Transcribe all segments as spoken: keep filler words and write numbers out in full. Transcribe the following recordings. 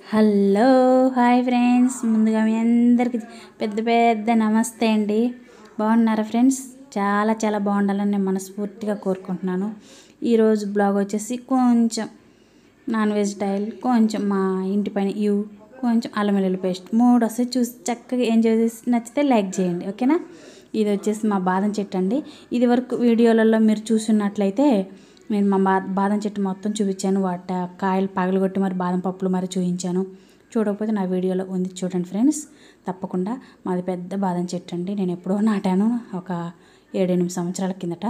Hello hi friends, ముందుగా మీ అందరికి పెద్ద పెద్ద నమస్తే అండి. బాగున్నారా ఫ్రెండ్స్? చాలా చాలా బాగుండాలని నేను మనస్ఫూర్తిగా కోరుకుంటున్నాను. ఈరోజు బ్లాగ్ వచ్చేసి కొంచెం నాన్ వెజ్ స్టైల్, కొంచెం మా ఇంటి పైన యూ కొంచెం అల్లం వెల్లుల్లి పేస్ట్ మూడు వస్తే చూసి చక్కగా ఎంజాయ్ చేసి నచ్చితే లైక్ చేయండి, ఓకేనా. ఇది వచ్చేసి మా బాదం చెట్టు అండి. ఇది వరకు వీడియోలలో మీరు చూసినట్లయితే నేను మా బా బాదం చెట్టు మొత్తం చూపించాను. వాటి కాయలు పగలగొట్టి మరి బాదం పప్పులు మరి చూపించాను. చూడకపోతే నా వీడియోలో ఉంది, చూడండి ఫ్రెండ్స్. తప్పకుండా మాది పెద్ద బాదం చెట్టు అండి. నేను ఎప్పుడో నాటాను, ఒక ఏడెనిమిది సంవత్సరాల కిందట.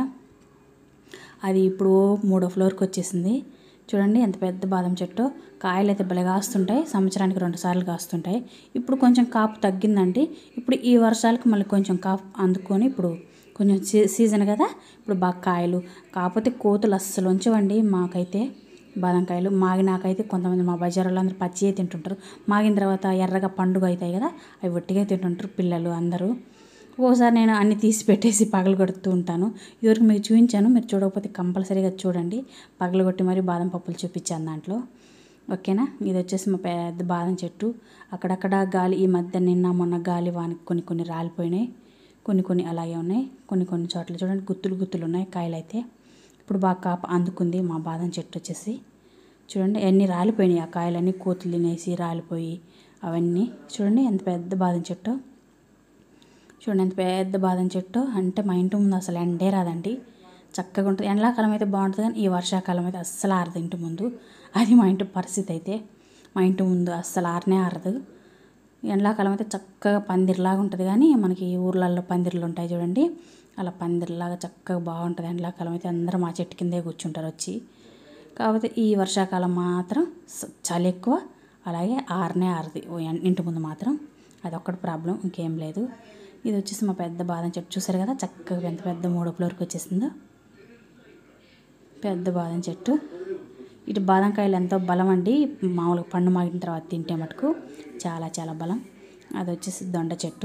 అది ఇప్పుడు మూడో ఫ్లోర్కి వచ్చేసింది. చూడండి ఎంత పెద్ద బాదం చెట్టు. కాయలు అయితే భలే కాస్తుంటాయి, సంవత్సరానికి రెండు సార్లు కాస్తుంటాయి. ఇప్పుడు కొంచెం కాపు తగ్గిందండి. ఇప్పుడు ఈ వర్షాలకు మళ్ళీ కొంచెం కాపు అందుకొని ఇప్పుడు కొంచెం సీజన్ కదా, ఇప్పుడు బాగా కాయలు. కాకపోతే కోతులు అస్సలు ఉంచవండి మాకైతే బాదం కాయలు. మాగినాకైతే కొంతమంది మా బజార్లో అందరూ పచ్చియే తింటుంటారు. మాగిన తర్వాత ఎర్రగా పండుగ అవుతాయి కదా, అవి ఒట్టిగా తింటుంటారు పిల్లలు అందరూ. ఓసారి నేను అన్ని తీసి పెట్టేసి పగలగొడుతూ ఉంటాను. ఇదివరకు మీకు చూపించాను, మీరు చూడకపోతే కంపల్సరీగా చూడండి. పగలగొట్టి మరి బాదం పప్పులు చూపించాను దాంట్లో, ఓకేనా. ఇది వచ్చేసి మా పెద్ద బాదం చెట్టు. అక్కడక్కడ గాలి, ఈ మధ్య నిన్న మొన్న గాలి వానికి కొన్ని కొన్ని రాలిపోయినాయి, కొన్ని కొన్ని అలాగే ఉన్నాయి. కొన్ని కొన్ని చోట్ల చూడండి గుత్తులు గుత్తులు ఉన్నాయి కాయలు అయితే. ఇప్పుడు బాగా కాపు అందుకుంది మా బాదం చెట్టు వచ్చేసి. చూడండి ఎన్ని రాలిపోయినాయి ఆ కాయలన్నీ, కోతులు తినేసి రాలిపోయి అవన్నీ. చూడండి ఎంత పెద్ద బాదం చెట్టు. చూడండి ఎంత పెద్ద బాదం చెట్టు అంటే మా ఇంటి ముందు అసలు ఎండే రాదండి, చక్కగా ఉంటుంది. ఎండాకాలం అయితే బాగుంటుంది, కానీ ఈ వర్షాకాలం అయితే అస్సలు ఆరదు ఇంటి ముందు. అది మా ఇంటి పరిస్థితి అయితే. మా ఇంటి ముందు అస్సలు ఆరనే ఆరదు. ఎండాకాలం అయితే చక్కగా పందిరిలాగా ఉంటుంది, కానీ మనకి ఊర్లలో పందిర్లు ఉంటాయి చూడండి, అలా పందిరిలాగా చక్కగా బాగుంటుంది. ఎండాకాలం అయితే అందరూ మా చెట్టు కిందే కూర్చుంటారు వచ్చి. కాకపోతే ఈ వర్షాకాలం మాత్రం చలి ఎక్కువ, అలాగే ఆరనే ఆరది ఇంటి ముందు మాత్రం. అదొక్కటి ప్రాబ్లం, ఇంకేం లేదు. ఇది వచ్చేసి మా పెద్ద బాదం చెట్టు. చూసారు కదా చక్కగా ఎంత పెద్ద మూడో ఫ్లోర్కి వచ్చేసిందో పెద్ద బాదం చెట్టు. ఇటు బాదం కాయలు ఎంతో బలం అండి, మామూలుగా పండు మాగిన తర్వాత తింటే మటుకు చాలా చాలా బలం. అది వచ్చేసి దొండ చెట్టు.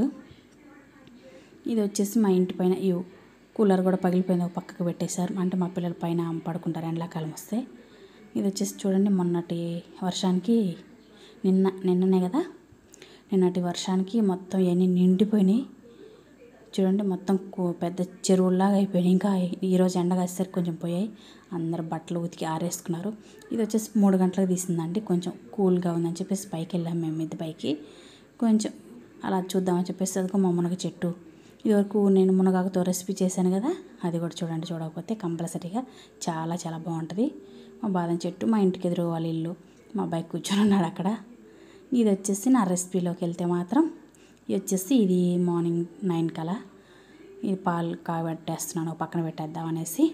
ఇది వచ్చేసి మా ఇంటి పైన ఈ కూలర్ కూడా పగిలిపోయింది, ఒక పక్కకు పెట్టేశారు. అంటే మా పిల్లల పైన పడుకుంటారు ఎండాకాలం వస్తే. ఇది వచ్చేసి చూడండి మొన్నటి వర్షానికి, నిన్న నిన్ననే కదా, నిన్నటి వర్షానికి మొత్తం ఇవన్నీ నిండిపోయినాయి. చూడండి మొత్తం పెద్ద చెరువులాగా అయిపోయినాయి. ఇంకా ఈరోజు ఎండ కాసేసరికి కొంచెం పోయాయి. అందరు బట్టలు ఉతికి ఆరేసుకున్నారు. ఇది వచ్చేసి మూడు గంటలకు తీసిందండి, కొంచెం కూల్గా ఉందని చెప్పేసి పైకి వెళ్ళాము మేము మిద్దె పైకి. కొంచెం అలా చూద్దామని చెప్పేసి అదిగో మా మునగ చెట్టు. ఇదివరకు నేను మునగాకుతో రెసిపీ చేశాను కదా, అది కూడా చూడండి, చూడకపోతే కంపల్సరీగా. చాలా చాలా బాగుంటుంది. మా బాదం చెట్టు, మా ఇంటికి ఎదురు వాళ్ళ ఇల్లు, మా అబ్బాయి కూర్చొని ఉన్నాడు అక్కడ. ఇది వచ్చేసి నా రెసిపీలోకి వెళ్తే మాత్రం, ఇది వచ్చేసి ఇది మార్నింగ్ నైన్ కలా ఇది పాలు కాబెట్టేస్తున్నాను, పక్కన పెట్టేద్దాం అనేసి.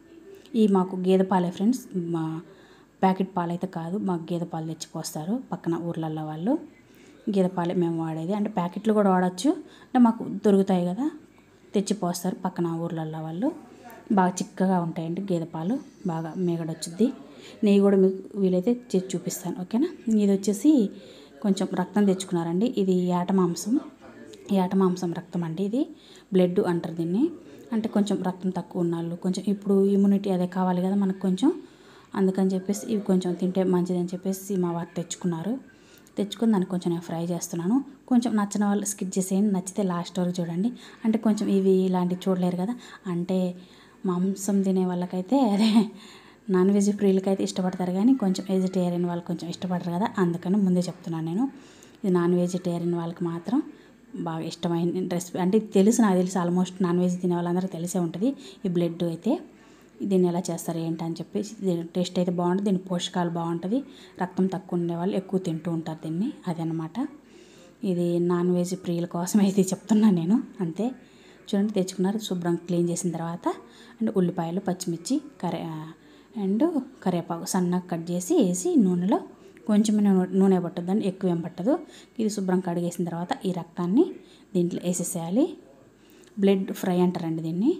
ఈ మాకు గేదె పాలే ఫ్రెండ్స్, మా ప్యాకెట్ పాలు అయితే కాదు, మాకు గేదె పాలు తెచ్చిపోస్తారు పక్కన ఊర్లలో వాళ్ళు. గేదె పాలే మేము వాడేది, అంటే ప్యాకెట్లు కూడా వాడచ్చు, అంటే మాకు దొరుకుతాయి కదా తెచ్చిపోస్తారు పక్కన ఊర్లలో వాళ్ళు. బాగా చిక్కగా ఉంటాయండి గేదె పాలు, బాగా మేగడొచ్చుద్ది. నెయ్యి కూడా మీకు వీలైతే చేసి చూపిస్తాను, ఓకేనా. ఇది వచ్చేసి కొంచెం రక్తం తెచ్చుకున్నారండి. ఇది ఏట మాంసం, ఏట మాంసం రక్తం అండి. ఇది బ్లడ్ అంటారు దీన్ని. అంటే కొంచెం రక్తం తక్కువ ఉన్నాళ్ళు, కొంచెం ఇప్పుడు ఇమ్యూనిటీ అదే కావాలి కదా మనకు కొంచెం, అందుకని చెప్పేసి ఇవి కొంచెం తింటే మంచిదని చెప్పేసి మా వారు తెచ్చుకున్నారు. తెచ్చుకుని దాన్ని కొంచెం నేను ఫ్రై చేస్తున్నాను. కొంచెం నచ్చిన వాళ్ళు స్కిప్ చేసేయండి, నచ్చితే లాస్ట్ వరకు చూడండి. అంటే కొంచెం ఇవి ఇలాంటివి చూడలేరు కదా, అంటే మాంసం తినే వాళ్ళకైతే అదే నాన్ వెజ్ ప్రియులకైతే ఇష్టపడతారు, కానీ కొంచెం వెజిటేరియన్ వాళ్ళు కొంచెం ఇష్టపడరు కదా, అందుకని ముందే చెప్తున్నాను నేను. ఇది నాన్ వెజిటేరియన్ వాళ్ళకి మాత్రం బాగా ఇష్టమైన రెసిపీ. అంటే తెలుసు, నాకు తెలుసు ఆల్మోస్ట్ నాన్ వెజ్ తినే వాళ్ళందరూ తెలిసే ఉంటుంది ఈ బ్లడ్ అయితే. దీన్ని ఎలా చేస్తారు ఏంటి అని చెప్పేసి. దీని టేస్ట్ అయితే బాగుంటుంది, దీని పోషకాలు బాగుంటుంది. రక్తం తక్కువ ఉండే వాళ్ళు ఎక్కువ తింటూ ఉంటారు దీన్ని, అదనమాట. ఇది నాన్ వెజ్ ప్రియుల కోసం అయితే చెప్తున్నాను నేను, అంతే. చూడండి తెచ్చుకున్నారు, శుభ్రం క్లీన్ చేసిన తర్వాత అండ్ ఉల్లిపాయలు, పచ్చిమిర్చి, కరే అండ్ కరివేపాకు సన్నగా కట్ చేసి వేసి నూనెలో కొంచెం నూనె పట్టద్దండి, ఎక్కువ ఏం పట్టదు. ఇది శుభ్రం కడిగేసిన తర్వాత ఈ రక్తాన్ని దీంట్లో వేసేసేయాలి. బ్లడ్ ఫ్రై అంటారండి దీన్ని.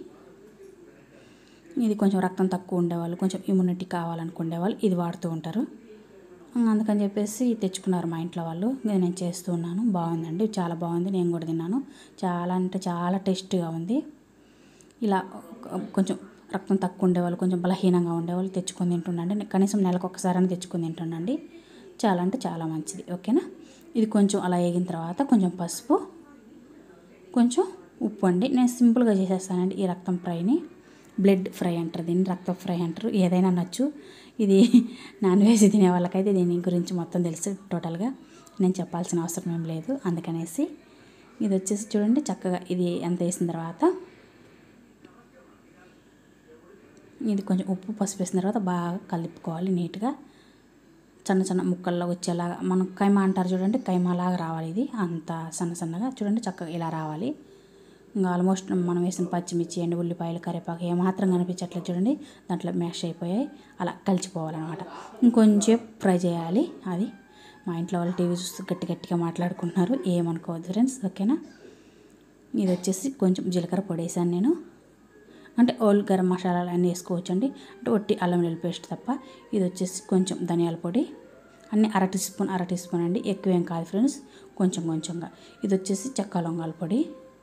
ఇది కొంచెం రక్తం తక్కువ ఉండేవాళ్ళు, కొంచెం ఇమ్యూనిటీ కావాలనుకునే వాళ్ళు ఇది వాడుతూ ఉంటారు. అందుకని చెప్పేసి తెచ్చుకున్నారు మా ఇంట్లో వాళ్ళు. ఇది నేను చేస్తూ ఉన్నాను. బాగుందండి, చాలా బాగుంది, నేను కూడా తిన్నాను. చాలా అంటే చాలా టేస్టీగా ఉంది. ఇలా కొంచెం రక్తం తక్కువ ఉండేవాళ్ళు, కొంచెం బలహీనంగా ఉండేవాళ్ళు తెచ్చుకొని తింటుండండి. కనీసం నెలకు ఒకసారి అని తెచ్చుకొని తింటుండండి. చాలా అంటే చాలా మంచిది. ఓకేనా. ఇది కొంచెం అలా వేగిన తర్వాత కొంచెం పసుపు, కొంచెం ఉప్పు అండి. నేను సింపుల్గా చేసేస్తానండి ఈ రక్తం ఫ్రైని. బ్లడ్ ఫ్రై అంటారు దీన్ని, రక్తం ఫ్రై అంటారు, ఏదైనా నచ్చు. ఇది నాన్ వెజ్ తినే వాళ్ళకైతే దీని గురించి మొత్తం తెలుసు టోటల్గా, నేను చెప్పాల్సిన అవసరం ఏం లేదు. అందుకనేసి ఇది వచ్చేసి చూడండి చక్కగా ఇది ఎంత వేసిన తర్వాత ఇది కొంచెం ఉప్పు పసుపు వేసిన తర్వాత బాగా కలుపుకోవాలి నీట్గా. చిన్న చిన్న ముక్కల్లో వచ్చేలాగా, మనం కైమా అంటారు చూడండి, కైమాలాగా రావాలి ఇది. అంత సన్న సన్నగా చూడండి చక్కగా ఇలా రావాలి. ఇంకా ఆల్మోస్ట్ మనం వేసిన పచ్చిమిర్చి, ఎండు ఉల్లిపాయలు, కరివేపాకు ఏమాత్రం కనిపించట్లేదు చూడండి, దాంట్లో మ్యాష్ అయిపోయాయి. అలా కలిసిపోవాలన్నమాట. ఇంకొంచెం ఫ్రై చేయాలి. అది మా ఇంట్లో వాళ్ళు టీవీ చూస్తూ గట్టి గట్టిగా మాట్లాడుకుంటున్నారు, ఏమనుకోవద్దు ఫ్రెండ్స్. ఓకేనా. ఇది వచ్చేసి కొంచెం జీలకర్ర పొడి వేసాను నేను, అంటే ఓల్ గరం మసాలాలు అన్నీ వేసుకోవచ్చు అండి, అంటే ఒట్టి అల్లం వెల్లుల్లి పేస్ట్ తప్ప. ఇది వచ్చేసి కొంచెం ధనియాల పొడి, అన్నీ అర టీ స్పూన్ అర టీ స్పూన్ అండి, ఎక్కువేం కాదు ఫ్రెండ్స్, కొంచెం కొంచెంగా. ఇది వచ్చేసి చెక్క లవంగాల పొడి,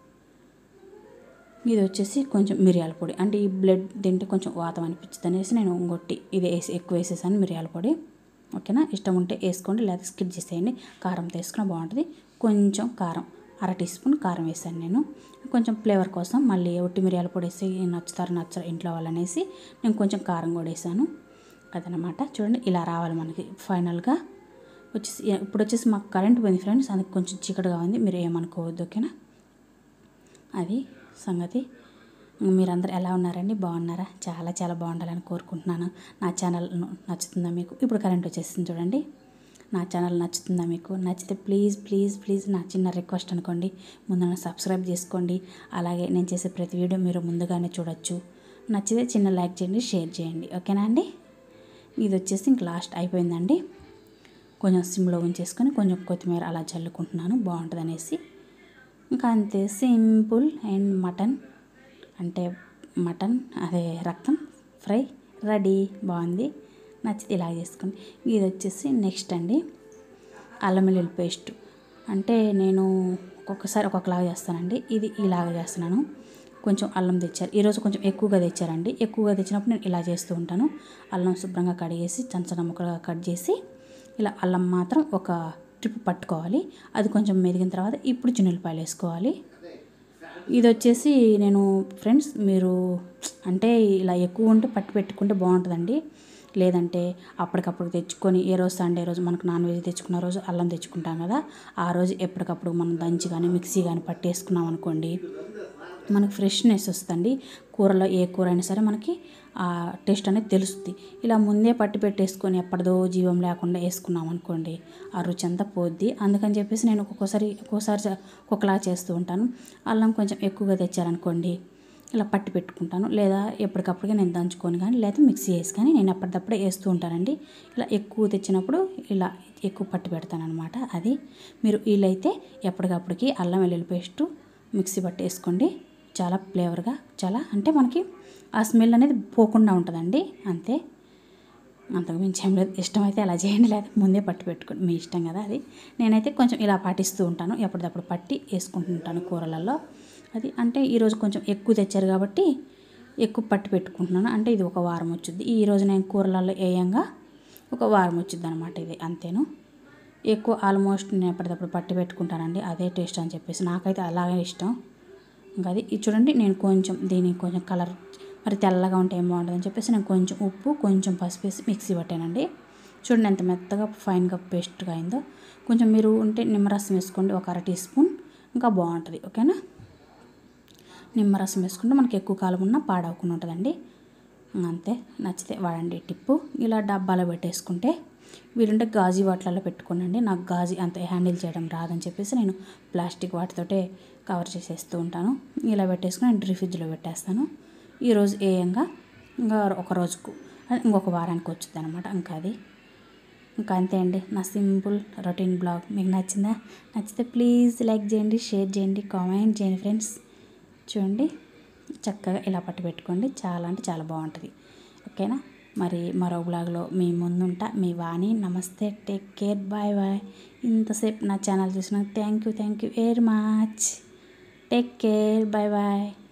ఇది వచ్చేసి కొంచెం మిరియాల పొడి. అంటే ఈ బ్లడ్ తింటే కొంచెం వాతం అనిపించింది అనేసి నేను ఇంకొట్టి ఇది వేసి ఎక్కువ వేసేసాను మిరియాల పొడి. ఓకేనా. ఇష్టం ఉంటే వేసుకోండి, లేదా స్కిప్ చేసేయండి. కారంతో వేసుకున్న బాగుంటుంది. కొంచెం కారం, అర టీ స్పూన్ కారం వేసాను నేను, కొంచెం ఫ్లేవర్ కోసం. మళ్ళీ ఒట్టి మిరియాల పొడి వేసి నచ్చుతారు నచ్చరు ఇంట్లో వాళ్ళు అనేసి నేను కొంచెం కారం కూడా వేసాను. అదనమాట. చూడండి ఇలా రావాలి మనకి ఫైనల్గా వచ్చేసి. ఇప్పుడు వచ్చేసి మాకు కరెంట్ పోయింది ఫ్రెండ్స్, అందుకు కొంచెం చీకటిగా ఉంది, మీరు ఏమనుకోవద్దు. ఓకేనా. అది సంగతి. మీరందరూ ఎలా ఉన్నారండి, బాగున్నారా? చాలా చాలా బాగుండాలని కోరుకుంటున్నాను. నా ఛానల్ నచ్చుతుందా మీకు? ఇప్పుడు కరెంట్ వచ్చేసింది చూడండి. నా ఛానల్ నచ్చుతుందా మీకు? నచ్చితే ప్లీజ్ ప్లీజ్ ప్లీజ్ నా చిన్న రిక్వెస్ట్ అనుకోండి, ముందు సబ్స్క్రైబ్ చేసుకోండి. అలాగే నేను చేసే ప్రతి వీడియో మీరు ముందుగానే చూడొచ్చు. నచ్చితే చిన్న లైక్ చేయండి, షేర్ చేయండి. ఓకేనా అండి. ఇది వచ్చేసి ఇంక లాస్ట్ అయిపోయిందండి. కొంచెం సిమ్లో ఉంచేసుకొని కొంచెం కొత్తిమీర అలా చల్లుకుంటున్నాను, బాగుంటుంది అనేసి. ఇంకా అంతే, సింపుల్. అండ్ మటన్ అంటే మటన్ అదే రక్తం ఫ్రై రెడీ. బాగుంది, నచ్చితే ఇలా చేసుకోండి. ఇది వచ్చేసి నెక్స్ట్ అండి అల్లం వెల్లుల్లి పేస్ట్. అంటే నేను ఒక్కొక్కసారి ఒక్కొక్కలాగా చేస్తానండి, ఇది ఇలాగ చేస్తున్నాను. కొంచెం అల్లం తెచ్చారు ఈరోజు, కొంచెం ఎక్కువగా తెచ్చారండి. ఎక్కువగా తెచ్చినప్పుడు నేను ఇలా చేస్తూ ఉంటాను. అల్లం శుభ్రంగా కడిగేసి చిన్న చిన్న ముక్కలుగా కట్ చేసి ఇలా అల్లం మాత్రం ఒక ట్రిప్ పట్టుకోవాలి. అది కొంచెం మెదిగిన తర్వాత ఇప్పుడు చిన్నులపాయలు వేసుకోవాలి. ఇది వచ్చేసి నేను ఫ్రెండ్స్, మీరు అంటే ఇలా ఎక్కువ ఉంటే పట్టి పెట్టుకుంటే బాగుంటుందండి. లేదంటే అప్పటికప్పుడు తెచ్చుకొని ఏ రోజు సండే రోజు మనకు నాన్ వెజ్ తెచ్చుకున్న రోజు అల్లం తెచ్చుకుంటాం కదా, ఆ రోజు ఎప్పటికప్పుడు మనం దంచి కానీ మిక్సీ కానీ పట్టేసుకున్నాం అనుకోండి, మనకు ఫ్రెష్నెస్ వస్తుంది. కూరలో ఏ కూర అయినా సరే మనకి ఆ టేస్ట్ అనేది తెలుస్తుంది. ఇలా ముందే పట్టి పెట్టేసుకొని ఎప్పటిదో జీవం లేకుండా వేసుకున్నాం అనుకోండి, ఆ రుచి అంతా పోద్ది. అందుకని చెప్పేసి నేను ఒక్కొక్కసారి ఒక్కోసారి ఒక్కొక్కలా చేస్తూ ఉంటాను. అల్లం కొంచెం ఎక్కువగా తెచ్చారనుకోండి, ఇలా పట్టి పెట్టుకుంటాను. లేదా ఎప్పటికప్పుడుగా నేను దంచుకొని కానీ లేదా మిక్సీ వేసి కానీ నేను అప్పటికప్పుడే వేస్తూ ఉంటానండి. ఇలా ఎక్కువ తెచ్చినప్పుడు ఇలా ఎక్కువ పట్టి పెడతాను అనమాట. అది మీరు వీలైతే ఎప్పటికప్పుడుకి అల్లం వెల్లుల్లి పేస్టు మిక్సీ పట్టి వేసుకోండి. చాలా ఫ్లేవర్గా, చాలా అంటే మనకి ఆ స్మెల్ అనేది పోకుండా ఉంటుందండి. అంతే, అంతకు మించి ఏం లేదు. ఇష్టమైతే అలా చేయండి, లేదా ముందే పట్టి పెట్టుకోండి, మీ ఇష్టం కదా అది. నేనైతే కొంచెం ఇలా పాటిస్తూ ఉంటాను, ఎప్పటికప్పుడు పట్టి వేసుకుంటుంటాను కూరలలో. అది అంటే ఈరోజు కొంచెం ఎక్కువ తెచ్చారు కాబట్టి ఎక్కువ పట్టి పెట్టుకుంటున్నాను. అంటే ఇది ఒక వారం వచ్చింది. ఈరోజు నేను కూరలలో వేయంగా ఒక వారం వచ్చింది అనమాట ఇది. అంతేను, ఎక్కువ ఆల్మోస్ట్ నేను ఎప్పటికప్పుడు పట్టి పెట్టుకుంటానండి, అదే టేస్ట్ అని చెప్పేసి నాకైతే అలాగే ఇష్టం. ఇంకా అది ఇది చూడండి, నేను కొంచెం దీనికి కొంచెం కలర్ మరి తెల్లగా ఉంటే ఏం బాగుంటుందని చెప్పేసి నేను కొంచెం ఉప్పు కొంచెం పసుపు వేసి మిక్సీ పట్టానండి. చూడండి ఎంత మెత్తగా ఫైన్గా పేస్ట్గా అయిందో. కొంచెం మీరు ఉంటే నిమ్మరసం వేసుకోండి, ఒక అర టీ స్పూన్, ఇంకా బాగుంటుంది. ఓకేనా. నిమ్మరసం వేసుకుంటే మనకి ఎక్కువ కాలం ఉన్నా పాడవకుండా ఉంటుందండి. అంతే, నచ్చితే వాడండి టిప్పు. ఇలా డబ్బాలో పెట్టేసుకుంటే, వీలుంటే గాజు వాటిలలో పెట్టుకోనండి. నాకు గాజు అంత హ్యాండిల్ చేయడం రాదని చెప్పేసి నేను ప్లాస్టిక్ వాటితోటే కవర్ చేసేస్తూ ఉంటాను. ఇలా పెట్టేసుకుని నేను డ్రీ ఫ్రిడ్జ్లో పెట్టేస్తాను. ఈరోజు ఏయంగా ఇంకా ఒక రోజుకు ఇంకొక వారానికి వచ్చింది అనమాట. ఇంకా అది ఇంకా అంతే అండి, నా సింపుల్ రొటీన్ బ్లాగ్ మీకు నచ్చిందా? నచ్చితే ప్లీజ్ లైక్ చేయండి, షేర్ చేయండి, కామెంట్ చేయండి ఫ్రెండ్స్. చూడండి చక్కగా ఇలా పట్టు పెట్టుకోండి, చాలా అంటే చాలా బాగుంటుంది. ఓకేనా. మరి మరో బ్లాగ్లో మీ ముందుంటా. మీ వాణి. నమస్తే, టేక్ కేర్, బాయ్ బాయ్. ఇంతసేపు నా ఛానల్ చూసినందుకు thank you thank you very much. Take care, bye bye.